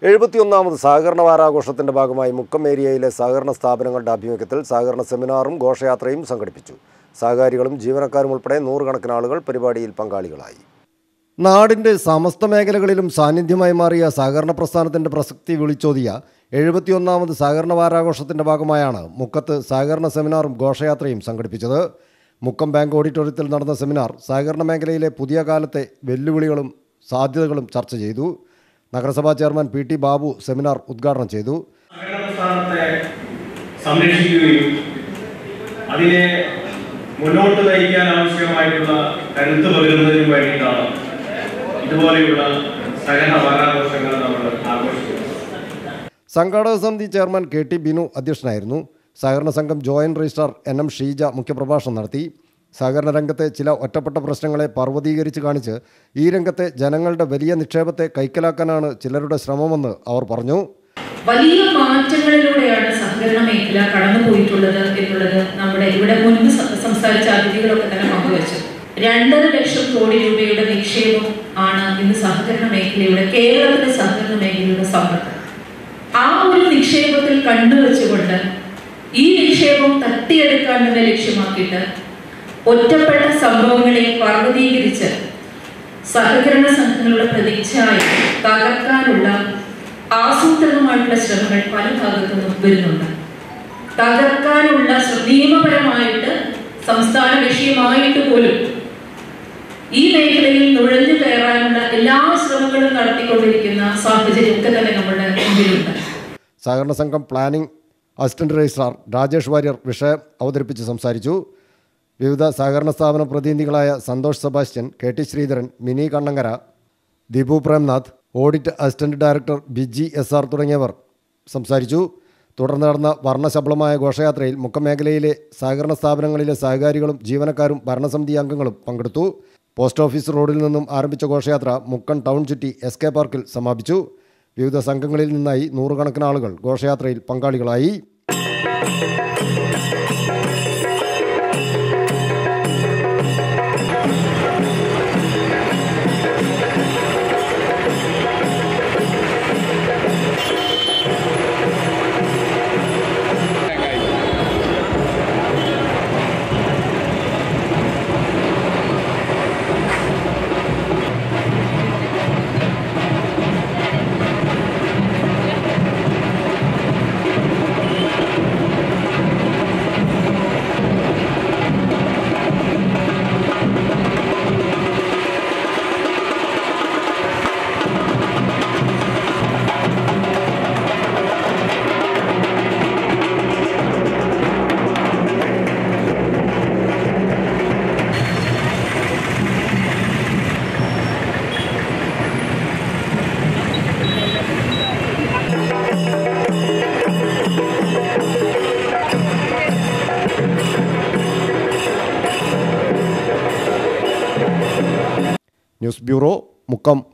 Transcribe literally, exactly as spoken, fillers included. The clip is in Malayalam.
എഴുപത്തിയൊന്നാമത് സഹകരണ വാരാഘോഷത്തിന്റെ ഭാഗമായി മുക്കം ഏരിയയിലെ സഹകരണ സ്ഥാപനങ്ങളുടെ ആഭിമുഖ്യത്തിൽ സഹകരണ സെമിനാറും ഘോഷയാത്രയും സംഘടിപ്പിച്ചു. സഹകാരികളും ജീവനക്കാരും ഉൾപ്പെടെ നൂറുകണക്കിന് ആളുകൾ പരിപാടിയിൽ പങ്കാളികളായി. നാടിന്റെ സമസ്ത മേഖലകളിലും സാന്നിധ്യമായി മാറിയ സഹകരണ പ്രസ്ഥാനത്തിന്റെ പ്രസക്തി വിളിച്ചോതിയ എഴുപത്തിയൊന്നാമത് സഹകരണ വാരാഘോഷത്തിന്റെ ഭാഗമായാണ് മുക്കത്ത് സഹകരണ സെമിനാറും ഘോഷയാത്രയും സംഘടിപ്പിച്ചത്. മുക്കം ബാങ്ക് ഓഡിറ്റോറിയത്തിൽ നടന്ന സെമിനാർ സഹകരണ മേഖലയിലെ പുതിയ കാലത്തെ വെല്ലുവിളികളും സാധ്യതകളും ചർച്ച ചെയ്തു. നഗരസഭാ chairman P T Babu seminar ഉദ്ഘാടനം ചെയ്തു. സംരക്ഷിക്കുകയും അതിനെ മുന്നോട്ട് നയിക്കാൻ ആവശ്യമായിട്ടുള്ള കരുത്ത് പകരുന്നതിനും വേണ്ടിയിട്ടാണ് ഇതുപോലെയുള്ള സഹകരണ വാരാഘോഷങ്ങൾ നമ്മൾ ആഘോഷിക്കുന്നത്. സംഘാടക സമിതി ചെയർമാൻ കെ ടി ബിനു അധ്യക്ഷനായിരുന്നു. സഹകരണ സംഘം joint registrar N M Sheeja മുഖ്യപ്രഭാഷണം നടത്തി. സഹകരണ രംഗത്തെ ചില ഒറ്റപ്പെട്ട പ്രശ്നങ്ങളെ പർവ്വതീകരിച്ച് കാണിച്ച് ഈ രംഗത്തെ ജനങ്ങളുടെ വലിയ നിക്ഷേപത്തെ കൈക്കലാക്കാനാണ് ചിലരുടെ ശ്രമമെന്ന് അവർ പറഞ്ഞു. വലിയ മാറ്റങ്ങളിലൂടെയാണ് സഹകരണ മേഖല കടന്നുപോയിട്ടുള്ളത് എന്നുള്ളത് നമ്മുടെ ഇവിടെ മുൻപ് സംസാരിച്ച അതിഥികളൊക്കെ തന്നെ പങ്കുവച്ചു. രണ്ടര ലക്ഷം കോടി രൂപയുടെ നിക്ഷേപം ആണ് ഇന്ന് സഹകരണ മേഖലയുടെ കേരളത്തിലെ സഹകരണ മേഖലയുടെ സമ്പത്ത്. ആ ഒരു നിക്ഷേപത്തിൽ കണ്ടുവച്ചുകൊണ്ട് ഈ നിക്ഷേപം തട്ടിയെടുക്കാൻ തന്നെ ലക്ഷ്യമാക്കിയിട്ട് ഒറ്റപ്പെട്ട സംഭവങ്ങളെ പർവ്വതീകരിച്ച് സഹകരണ സംഘങ്ങളുടെ പ്രതിച്ഛായ തകർക്കാനുള്ള ആസൂത്രിതമായിട്ടുള്ള ശ്രമങ്ങൾ പല ഭാഗത്തു നിന്നും വരുന്നുണ്ട്. തകർക്കാനുള്ള നിയമപരമായിട്ട് സംസ്ഥാന വിഷയമായിട്ട് പോലും ഈ മേഖലയിൽ നുഴഞ്ഞു കയറാനുള്ള എല്ലാ ശ്രമങ്ങളും നടത്തിക്കൊണ്ടിരിക്കുന്ന സാഹചര്യമൊക്കെ തന്നെ നമ്മുടെ മുമ്പിലുണ്ട്. സഹകരണ സംഘം planning assistant registrar Rajesh Warrier വിഷയം അവതരിപ്പിച്ച് സംസാരിച്ചു. വിവിധ സഹകരണ സ്ഥാപന പ്രതിനിധികളായ Santhosh Sebastian, K T Sreedharan, Mini Kannankara, Deepu Premnath, audit assistant director Biji S R തുടങ്ങിയവർ സംസാരിച്ചു. തുടർന്ന് നടന്ന വർണ്ണശബളമായ ഘോഷയാത്രയിൽ മുക്കം മേഖലയിലെ സഹകരണ സ്ഥാപനങ്ങളിലെ സഹകാരികളും ജീവനക്കാരും ഭരണസമിതി അംഗങ്ങളും പങ്കെടുത്തു. പോസ്റ്റ് ഓഫീസ് റോഡിൽ നിന്നും ആരംഭിച്ച ഘോഷയാത്ര മുക്കം ടൗൺ ചുറ്റി എസ് കെ പാർക്കിൽ സമാപിച്ചു. വിവിധ സംഘങ്ങളിൽ നിന്നായി നൂറുകണക്കിന് ആളുകൾ ഘോഷയാത്രയിൽ പങ്കാളികളായി. News bureau, Mukkam.